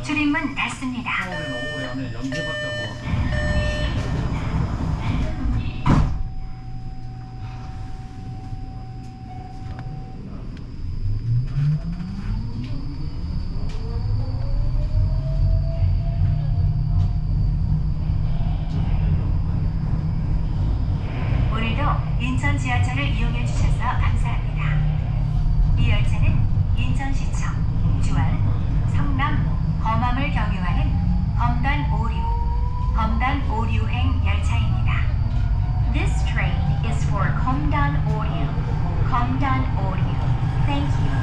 출입문 닫습니다. 오래 안에 연계받자 뭐. 오늘도 인천 지하철을 이용해 주셔서 감사합니다. 이 열차는 인천시청, 주안, 성남, 검암을 경유하는 검단 오류행 열차입니다. This train is for 검단 오류. Thank you.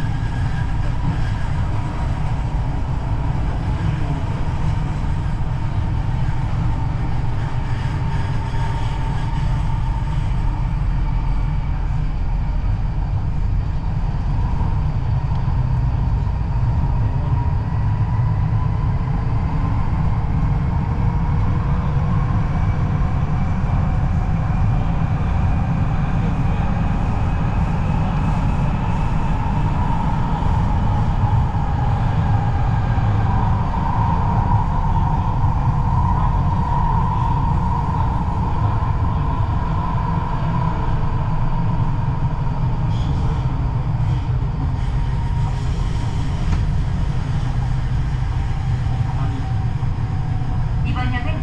이번 역은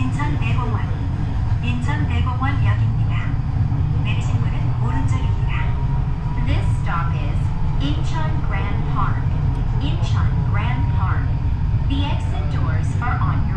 인천대공원역입니다. 내리신 문은 오른쪽입니다. This stop is Incheon Grand Park. The exit doors are on your